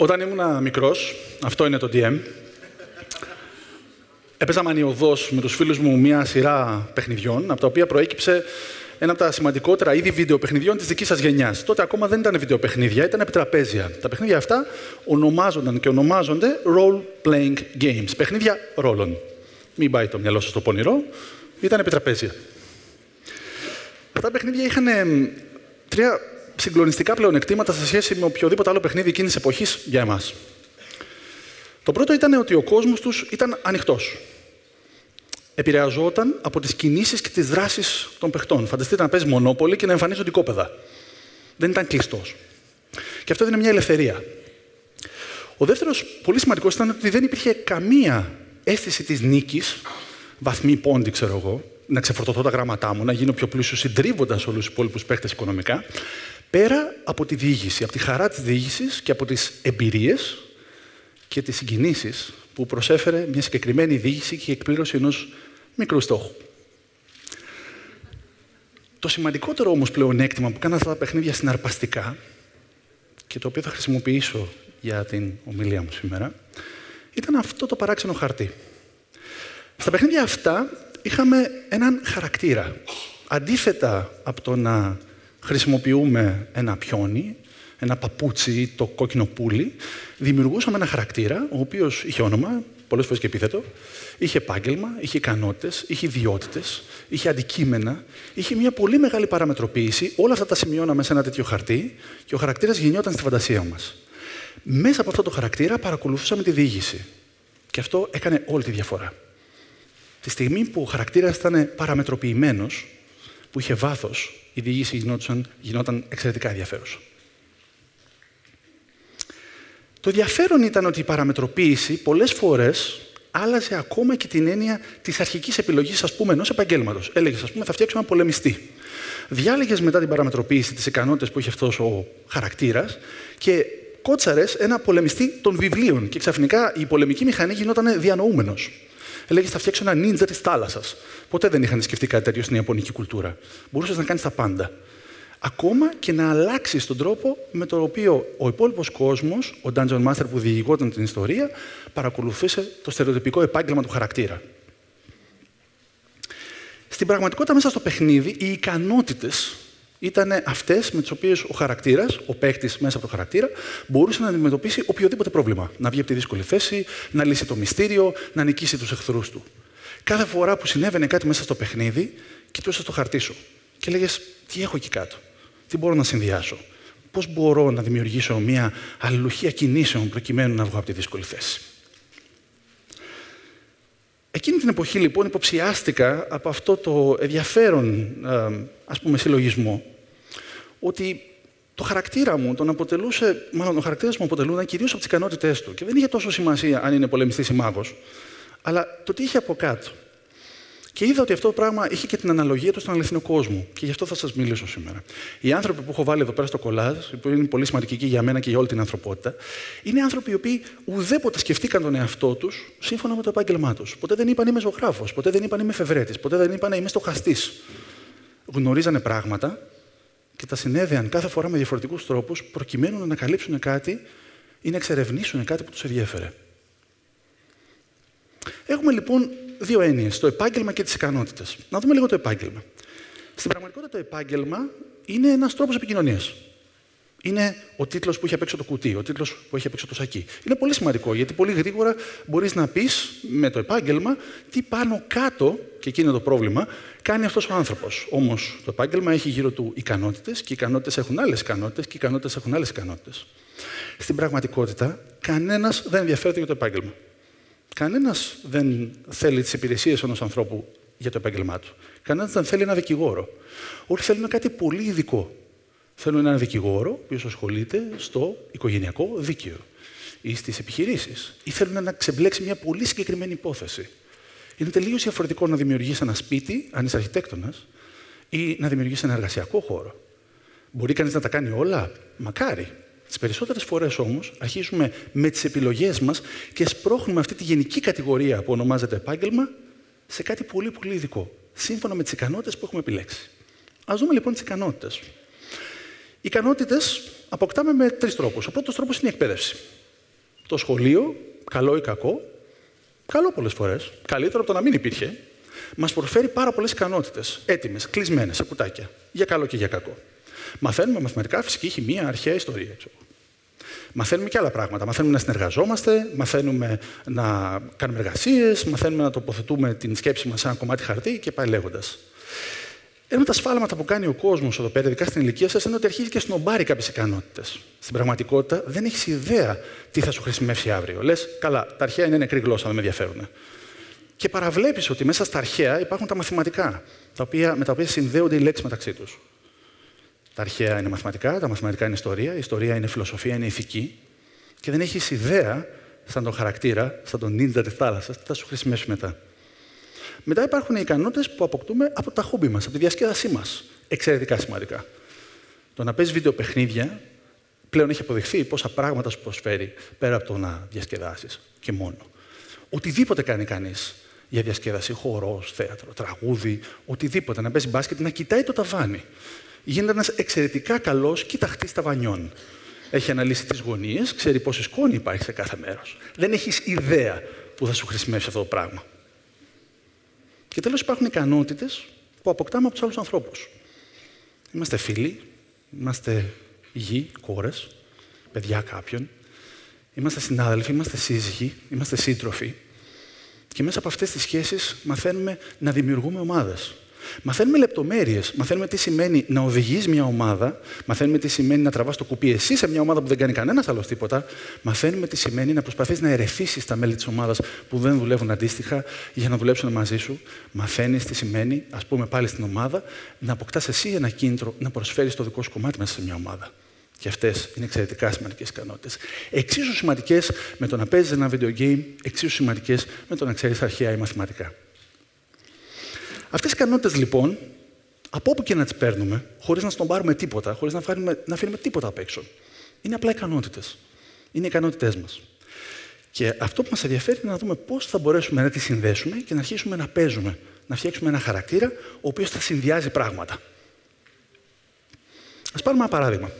Όταν ήμουν μικρός, αυτό είναι το DM, έπαιζα μανιωδώς με τους φίλους μου μία σειρά παιχνιδιών, από τα οποία προέκυψε ένα από τα σημαντικότερα είδη βιντεοπαιχνιδιών της δικής σας γενιάς. Τότε ακόμα δεν ήταν βιντεοπαιχνίδια, ήταν επιτραπέζια. Τα παιχνίδια αυτά ονομάζονταν και ονομάζονται role-playing games, παιχνίδια ρόλων. Μην πάει το μυαλό σας στο πονηρό, ήταν επιτραπέζια. Αυτά τα παιχνίδια είχαν τρία συγκλονιστικά πλεονεκτήματα σε σχέση με οποιοδήποτε άλλο παιχνίδι εκείνης της εποχής για εμάς. Το πρώτο ήταν ότι ο κόσμος τους ήταν ανοιχτός. Επηρεαζόταν από τις κινήσεις και τις δράσεις των παιχτών. Φανταστείτε να παίζει Μονόπολη και να εμφανίζονται οικόπεδα. Δεν ήταν κλειστός. Και αυτό έδινε μια ελευθερία. Ο δεύτερος πολύ σημαντικός ήταν ότι δεν υπήρχε καμία αίσθηση της νίκης, βαθμή πόντι, ξέρω εγώ, να ξεφορτωθώ τα γράμματά μου, να γίνω πιο πλούσιος συντρίβοντας όλους τους υπόλοιπους παίχτες οικονομικά, πέρα από τη διοίκηση, από τη χαρά της διοίκησης και από τις εμπειρίες και τις συγκινήσεις που προσέφερε μια συγκεκριμένη διοίκηση και η εκπλήρωση ενός μικρού στόχου. Το σημαντικότερο όμως πλεονέκτημα που κάναν αυτά τα παιχνίδια συναρπαστικά και το οποίο θα χρησιμοποιήσω για την ομιλία μου σήμερα, ήταν αυτό το παράξενο χαρτί. Στα παιχνίδια αυτά είχαμε έναν χαρακτήρα. Αντίθετα από το να χρησιμοποιούμε ένα πιόνι, ένα παπούτσι ή το κόκκινο πουλί, δημιουργούσαμε ένα χαρακτήρα, ο οποίος είχε όνομα, πολλές φορές και επίθετο, είχε επάγγελμα, είχε ικανότητες, είχε ιδιότητες, είχε αντικείμενα, είχε μια πολύ μεγάλη παραμετροποίηση. Όλα αυτά τα σημειώναμε σε ένα τέτοιο χαρτί και ο χαρακτήρας γεννιόταν στη φαντασία μας. Μέσα από αυτό το χαρακτήρα παρακολουθούσαμε τη διοίκηση. Και αυτό έκανε όλη τη διαφορά. Τη στιγμή που ο χαρακτήρας ήταν παραμετροποιημένος, που είχε βάθος, η διοίκηση γινόταν εξαιρετικά ενδιαφέρουσα. Το ενδιαφέρον ήταν ότι η παραμετροποίηση πολλές φορές άλλαζε ακόμα και την έννοια της αρχικής επιλογής, ας πούμε, ενός επαγγέλματος. Έλεγες, ας πούμε, θα φτιάξω έναν πολεμιστή. Διάλεγες μετά την παραμετροποίηση τις ικανότητες που είχε αυτός ο χαρακτήρας και κότσαρες ένα πολεμιστή των βιβλίων. Και ξαφνικά η πολεμική μηχανή γινόταν διανοούμενος. Έλεγες, θα φτιάξω ένα νίντζα της θάλασσας. Ποτέ δεν είχαν σκεφτεί κάτι τέτοιο στην ιαπωνική κουλτούρα. Μπορούσες να κάνεις τα πάντα. Ακόμα και να αλλάξεις τον τρόπο με τον οποίο ο υπόλοιπος κόσμος, ο Dungeon Master που διηγόταν την ιστορία, παρακολουθούσε το στερεοτυπικό επάγγελμα του χαρακτήρα. Στην πραγματικότητα, μέσα στο παιχνίδι, οι ικανότητες ήταν αυτές με τις οποίες ο χαρακτήρας, ο παίκτης μέσα από το χαρακτήρα, μπορούσε να αντιμετωπίσει οποιοδήποτε πρόβλημα. Να βγει από τη δύσκολη θέση, να λύσει το μυστήριο, να νικήσει τους εχθρούς του. Κάθε φορά που συνέβαινε κάτι μέσα στο παιχνίδι, κοιτούσες το χαρτί σου και λέγες, τι έχω εκεί κάτω. Τι μπορώ να συνδυάσω, πώς μπορώ να δημιουργήσω μια αλληλουχία κινήσεων προκειμένου να βγω από τη δύσκολη θέση. Εκείνη την εποχή, λοιπόν, υποψιάστηκα από αυτό το ενδιαφέρον, ας πούμε, συλλογισμό, ότι το χαρακτήρα μου τον αποτελούσε, μάλλον ο χαρακτήρας μου αποτελούνταν κυρίως από τις ικανότητές του. Και δεν είχε τόσο σημασία αν είναι πολεμιστής ή μάγος, αλλά το τι είχε από κάτω. Και είδα ότι αυτό το πράγμα είχε και την αναλογία του στον αληθινό κόσμο. Και γι' αυτό θα σας μιλήσω σήμερα. Οι άνθρωποι που έχω βάλει εδώ πέρα στο κολλάζ, που είναι πολύ σημαντικοί και για μένα και για όλη την ανθρωπότητα, είναι άνθρωποι οι οποίοι ουδέποτε σκεφτήκαν τον εαυτό τους σύμφωνα με το επάγγελμά τους. Ποτέ δεν είπαν είμαι ζωγράφος, ποτέ δεν είπαν είμαι εφευρέτης, ποτέ δεν είπαν είμαι στοχαστής. Γνωρίζανε πράγματα και τα συνέδεαν κάθε φορά με διαφορετικούς τρόπους προκειμένου να ανακαλύψουν κάτι ή να εξερευνήσουν κάτι που τους ενδιέφερε. Έχουμε λοιπόν δύο έννοιες, το επάγγελμα και τις ικανότητες. Να δούμε λίγο το επάγγελμα. Στην πραγματικότητα, το επάγγελμα είναι ένας τρόπος επικοινωνίας. Είναι ο τίτλος που έχει απ' έξω το κουτί, ο τίτλος που έχει απ' έξω το σακί. Είναι πολύ σημαντικό, γιατί πολύ γρήγορα μπορείς να πεις με το επάγγελμα τι πάνω κάτω, και εκεί είναι το πρόβλημα, κάνει αυτός ο άνθρωπος. Όμως το επάγγελμα έχει γύρω του ικανότητες, και οι ικανότητες έχουν άλλες ικανότητες, και οι ικανότητες έχουν άλλες ικανότητες. Στην πραγματικότητα, κανένας δεν ενδιαφέρεται για το επάγγελμα. Κανένας δεν θέλει τις υπηρεσίες ενός ανθρώπου για το επάγγελμά του. Κανένας δεν θέλει ένα δικηγόρο. Όλοι θέλουν κάτι πολύ ειδικό. Θέλουν έναν δικηγόρο που ασχολείται στο οικογενειακό δίκαιο ή στις επιχειρήσεις. Ή θέλουν να ξεμπλέξει μια πολύ συγκεκριμένη υπόθεση. Είναι τελείως διαφορετικό να δημιουργήσει ένα σπίτι, αν είσαι αρχιτέκτονας, ή να δημιουργήσει ένα εργασιακό χώρο. Μπορεί κανείς να τα κάνει όλα, μακάρι. Τις περισσότερες φορές όμως αρχίζουμε με τις επιλογές μας και σπρώχνουμε αυτή τη γενική κατηγορία που ονομάζεται επάγγελμα σε κάτι πολύ πολύ ειδικό, σύμφωνα με τις ικανότητες που έχουμε επιλέξει. Ας δούμε λοιπόν τις ικανότητες. Οι ικανότητες αποκτάμε με τρεις τρόπους. Ο πρώτος τρόπος είναι η εκπαίδευση. Το σχολείο, καλό ή κακό, καλό πολλές φορές, καλύτερο από το να μην υπήρχε, μας προσφέρει πάρα πολλές ικανότητες, έτοιμες, κλεισμένες, σε κουτάκια, για καλό και για κακό. Μαθαίνουμε μαθηματικά, φυσική, χημεία, αρχαία ιστορία. Μαθαίνουμε και άλλα πράγματα. Μαθαίνουμε να συνεργαζόμαστε, μαθαίνουμε να κάνουμε εργασίες, μαθαίνουμε να τοποθετούμε την σκέψη μας σε ένα κομμάτι χαρτί και πάει λέγοντας. Ένα από τα σφάλματα που κάνει ο κόσμος εδώ πέρα, ειδικά στην ηλικία σας, είναι ότι αρχίζει και σνομπάρει κάποιες ικανότητες. Στην πραγματικότητα δεν έχεις ιδέα τι θα σου χρησιμεύσει αύριο. Λες, καλά, τα αρχαία είναι νεκρή γλώσσα, δεν με ενδιαφέρουν. Και παραβλέπεις ότι μέσα στα αρχαία υπάρχουν τα μαθηματικά, με τα οποία συνδέονται οι λέξεις μεταξύ τους. Τα αρχαία είναι μαθηματικά, τα μαθηματικά είναι ιστορία, η ιστορία είναι φιλοσοφία, είναι ηθική. Και δεν έχεις ιδέα, σαν τον χαρακτήρα, σαν τον νίντζα της θάλασσας, τι θα σου χρησιμεύσει μετά. Μετά υπάρχουν οι ικανότητες που αποκτούμε από τα χόμπι μας, από τη διασκέδασή μας. Εξαιρετικά σημαντικά. Το να παίζεις βιντεοπαιχνίδια πλέον έχει αποδειχθεί πόσα πράγματα σου προσφέρει πέρα από το να διασκεδάσεις και μόνο. Οτιδήποτε κάνει κανείς για διασκέδαση, χορός, θέατρο, τραγούδι, οτιδήποτε, να παίζει μπάσκετ, να κοιτάει το ταβάνι. Γίνεται ένας εξαιρετικά καλός κοιταχτής ταβανιών. Έχει αναλύσει τις γωνίες, ξέρει πόση σκόνη υπάρχει σε κάθε μέρος. Δεν έχεις ιδέα που θα σου χρησιμεύσει αυτό το πράγμα. Και τέλος υπάρχουν ικανότητες που αποκτάμε από τους άλλους ανθρώπους. Είμαστε φίλοι, είμαστε γη, κόρες, παιδιά κάποιον. Είμαστε συνάδελφοι, είμαστε σύζυγοι, είμαστε σύντροφοι. Και μέσα από αυτές τις σχέσεις μαθαίνουμε να δημιουργούμε ομάδες. Μαθαίνουμε λεπτομέρειες. Μαθαίνουμε τι σημαίνει να οδηγείς μια ομάδα. Μαθαίνουμε τι σημαίνει να τραβάς το κουπί εσύ σε μια ομάδα που δεν κάνει κανένας άλλος τίποτα. Μαθαίνουμε τι σημαίνει να προσπαθείς να ερεθίσεις τα μέλη της ομάδας που δεν δουλεύουν αντίστοιχα για να δουλέψουν μαζί σου. Μαθαίνεις τι σημαίνει, ας πούμε πάλι στην ομάδα, να αποκτάς εσύ ένα κίνητρο να προσφέρεις το δικό σου κομμάτι μέσα σε μια ομάδα. Και αυτές είναι εξαιρετικά σημαντικές ικανότητες. Εξίσου σημαντικές με το να παίζεις ένα video game, εξίσου σημαντικές με το να ξέρεις αρχαία ή μαθηματικά. Αυτές οι ικανότητες λοιπόν, από όπου και να τις παίρνουμε, χωρίς να στον πάρουμε τίποτα, χωρίς να αφήνουμε τίποτα απ' έξω, είναι απλά ικανότητες. Είναι οι ικανότητές μας. Και αυτό που μας ενδιαφέρει είναι να δούμε πώς θα μπορέσουμε να τις συνδέσουμε και να αρχίσουμε να παίζουμε, να φτιάξουμε ένα χαρακτήρα ο οποίος θα συνδυάζει πράγματα. Ας πάρουμε ένα παράδειγμα.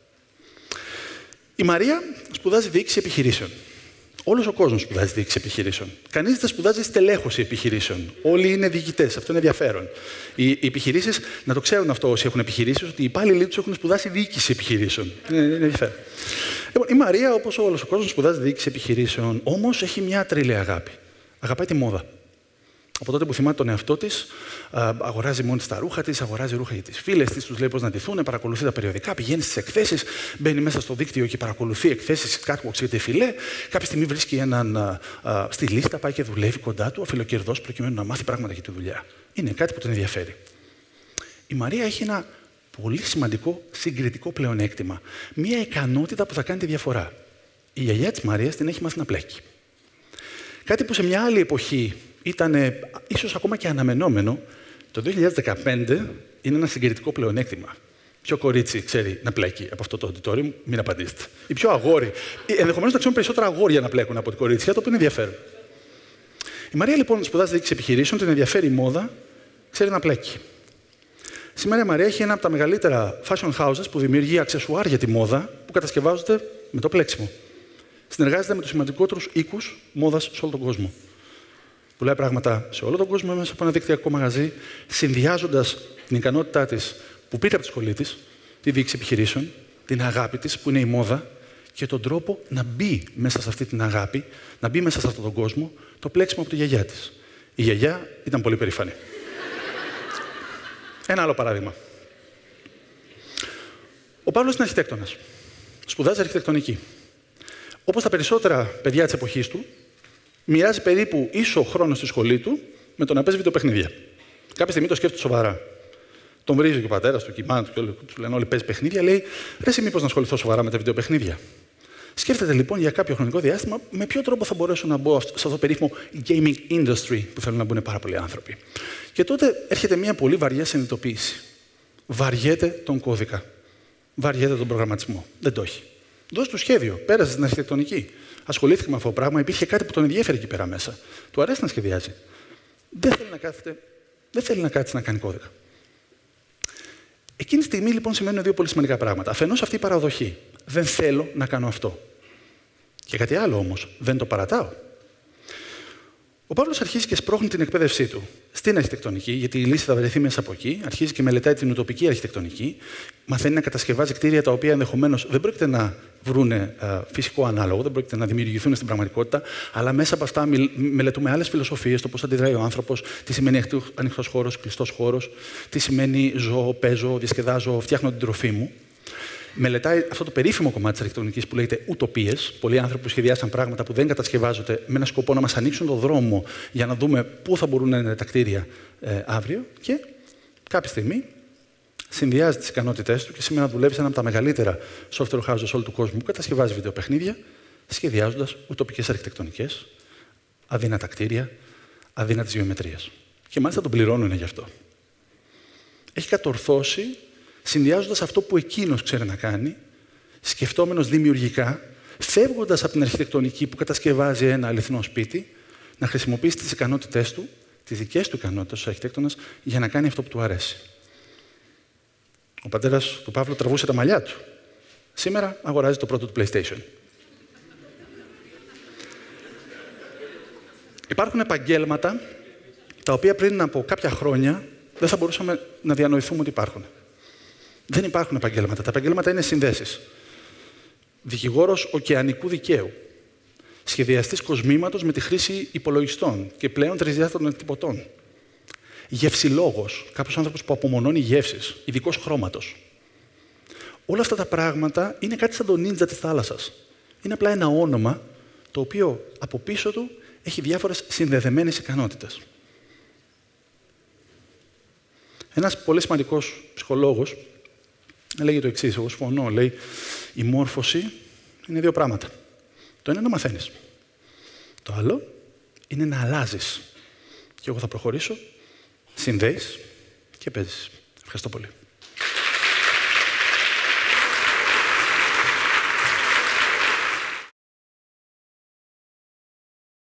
Η Μαρία σπουδάζει διοίκηση επιχειρήσεων. Όλος ο κόσμος σπουδάζει διοίκηση επιχειρήσεων. Κανείς δεν σπουδάζει στελέχωση επιχειρήσεων. Όλοι είναι διοικητές. Αυτό είναι ενδιαφέρον. Οι επιχειρήσεις, να το ξέρουν αυτό όσοι έχουν επιχειρήσεις, ότι οι υπάλληλοι τους έχουν σπουδάσει διοίκηση επιχειρήσεων. Είναι ενδιαφέρον. Λοιπόν, η Μαρία, όπως όλος ο κόσμος, σπουδάζει διοίκηση επιχειρήσεων. Όμως έχει μια τρελή αγάπη. Αγαπάει τη μόδα. Από τότε που θυμάται τον εαυτό της, αγοράζει μόνη τα ρούχα της, αγοράζει ρούχα για τις φίλες της, τους λέει πώς να ντυθούν, παρακολουθεί τα περιοδικά, πηγαίνει στις εκθέσεις, μπαίνει μέσα στο δίκτυο και παρακολουθεί εκθέσεις catwalks για τεφιλέ. Κάποια στιγμή βρίσκει έναν στη λίστα, πάει και δουλεύει κοντά του, αφιλοκερδός, προκειμένου να μάθει πράγματα για τη δουλειά. Είναι κάτι που τον ενδιαφέρει. Η Μαρία έχει ένα πολύ σημαντικό συγκριτικό πλεονέκτημα. Μία ικανότητα που θα κάνει τη διαφορά. Η γιαγιά της Μαρίας την έχει μάθει να πλέκει. Κάτι που σε μια άλλη εποχή ήταν ίσως ακόμα και αναμενόμενο, το 2015 είναι ένα συγκριτικό πλεονέκτημα. Ποιο κορίτσι ξέρει να πλέκει από αυτό το auditorium, μην απαντήσετε. Ή ποιο αγόρι. Ενδεχομένως να ξέρουν περισσότερα αγόρια να πλέκουν από την κορίτσια, το οποίο είναι ενδιαφέρον. Η Μαρία λοιπόν σπουδάζει διοίκηση επιχειρήσεων, την ενδιαφέρει η μόδα, ξέρει να πλέκει. Σήμερα η Μαρία έχει ένα από τα μεγαλύτερα fashion houses που δημιουργεί αξεσουάρ για τη μόδα που κατασκευάζονται με το πλέξιμο. Συνεργάζεται με τους σημαντικότερους οίκους μόδας σε όλο τον κόσμο. Πουλάει πράγματα σε όλο τον κόσμο μέσα από ένα δικτυακό μαγαζί, συνδυάζοντας την ικανότητά της που πήρε από τη σχολή της, τη διοίκηση επιχειρήσεων, την αγάπη της που είναι η μόδα και τον τρόπο να μπει μέσα σε αυτή την αγάπη, να μπει μέσα σε αυτόν τον κόσμο, το πλέξιμο από τη γιαγιά της. Η γιαγιά ήταν πολύ περήφανη. Ένα άλλο παράδειγμα. Ο Παύλος είναι αρχιτέκτονας. Σπουδάζει αρχιτεκτονική. Όπως τα περισσότερα παιδιά της εποχής του, μοιράζει περίπου ίσο χρόνο στη σχολή του με το να παίζει βιντεοπαιχνίδια. Κάποια στιγμή το σκέφτεται σοβαρά. Τον βρίζει και ο πατέρας του, και η μάνα του, και όλοι του λένε: όλοι παίζει παιχνίδια. Λέει: ρε, εσύ μήπως να ασχοληθώ σοβαρά με τα βιντεοπαιχνίδια. Σκέφτεται λοιπόν για κάποιο χρονικό διάστημα με ποιο τρόπο θα μπορέσω να μπω σε αυτό το περίφημο gaming industry που θέλουν να μπουν πάρα πολλοί άνθρωποι. Και τότε έρχεται μια πολύ βαριά συνειδητοποίηση. Βαριέται τον κώδικα. Βαριέται τον προγραμματισμό. Δεν το έχει. Δώσε του σχέδιο. Πέρασε στην αρχιτεκτονική. Ασχολήθηκε με αυτό το πράγμα. Υπήρχε κάτι που τον ενδιαφέρει εκεί πέρα μέσα. Του αρέσει να σχεδιάζει. Δεν θέλει να κάθεται να κάνει κώδικα. Εκείνη τη στιγμή λοιπόν σημαίνουν δύο πολύ σημαντικά πράγματα. Αφενός αυτή η παραδοχή. Δεν θέλω να κάνω αυτό. Και κάτι άλλο όμως, δεν το παρατάω. Ο Παύλος αρχίζει και σπρώχνει την εκπαίδευσή του στην αρχιτεκτονική, γιατί η λύση θα βρεθεί μέσα από εκεί. Αρχίζει και μελετάει την ουτοπική αρχιτεκτονική. Μαθαίνει να κατασκευάζει κτίρια τα οποία ενδεχομένως δεν πρόκειται να βρούνε φυσικό ανάλογο, δεν πρόκειται να δημιουργηθούν στην πραγματικότητα, αλλά μέσα από αυτά μελετούμε άλλες φιλοσοφίες, το πώς αντιδράει ο άνθρωπος, τι σημαίνει ανοιχτός χώρος, κλειστός χώρος, τι σημαίνει ζω, παίζω, διασκεδάζω, φτιάχνω την τροφή μου. Μελετάει αυτό το περίφημο κομμάτι της αρχιτεκτονικής που λέγεται ουτοπίες. Πολλοί άνθρωποι που σχεδιάσαν πράγματα που δεν κατασκευάζονται με ένα σκοπό να μας ανοίξουν τον δρόμο για να δούμε πού θα μπορούν να είναι τα κτίρια αύριο. Και κάποια στιγμή συνδυάζει τις ικανότητές του και σήμερα δουλεύει σε ένα από τα μεγαλύτερα software houses όλου του κόσμου που κατασκευάζει βιντεοπαιχνίδια, σχεδιάζοντας ουτοπικές αρχιτεκτονικές, αδύνατα κτίρια, αδύνατες γεωμετρίες. Και μάλιστα τον πληρώνουν γι' αυτό. Έχει κατορθώσει, συνδυάζοντας αυτό που εκείνος ξέρει να κάνει, σκεφτόμενος δημιουργικά, φεύγοντας από την αρχιτεκτονική που κατασκευάζει ένα αληθινό σπίτι, να χρησιμοποιήσει τις ικανότητές του, τις δικές του ικανότητες ως αρχιτέκτονας, για να κάνει αυτό που του αρέσει. Ο πατέρας του Παύλου τραβούσε τα μαλλιά του. Σήμερα αγοράζει το πρώτο του PlayStation. Υπάρχουν επαγγέλματα τα οποία πριν από κάποια χρόνια δεν θα μπορούσαμε να διανοηθούμε ότι υπάρχουν. Δεν υπάρχουν επαγγέλματα. Τα επαγγέλματα είναι συνδέσεις. Δικηγόρος ωκεανικού δικαίου. Σχεδιαστής κοσμήματος με τη χρήση υπολογιστών και πλέον τρισδιάστατων εκτυπωτών. Γευσιλόγος, κάποιος άνθρωπος που απομονώνει γεύσεις, ειδικός χρώματος. Όλα αυτά τα πράγματα είναι κάτι σαν τον νίντζα της θάλασσας. Είναι απλά ένα όνομα το οποίο από πίσω του έχει διάφορες συνδεδεμένες ικανότητες. Ένας πολύ σημαντικός ψυχολόγος λέγει το εξής, εγώ συμφωνώ, λέει η μόρφωση είναι δύο πράγματα. Το ένα είναι να μαθαίνεις. Το άλλο είναι να αλλάζεις. Και εγώ θα προχωρήσω, συνδέεις και παίζεις. Ευχαριστώ πολύ.